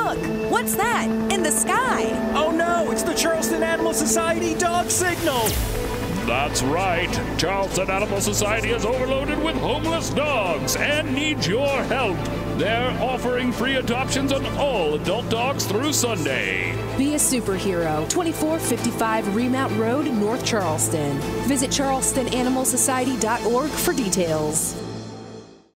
Look, what's that in the sky? Oh no, it's the Charleston Animal Society dog signal. That's right. Charleston Animal Society is overloaded with homeless dogs and needs your help. They're offering free adoptions on all adult dogs through Sunday. Be a superhero. 2455 Remount Road, North Charleston. Visit charlestonanimalsociety.org for details.